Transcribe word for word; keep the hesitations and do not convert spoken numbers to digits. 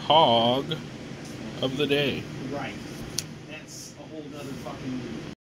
P O G of the day. Right. That's a whole nother fucking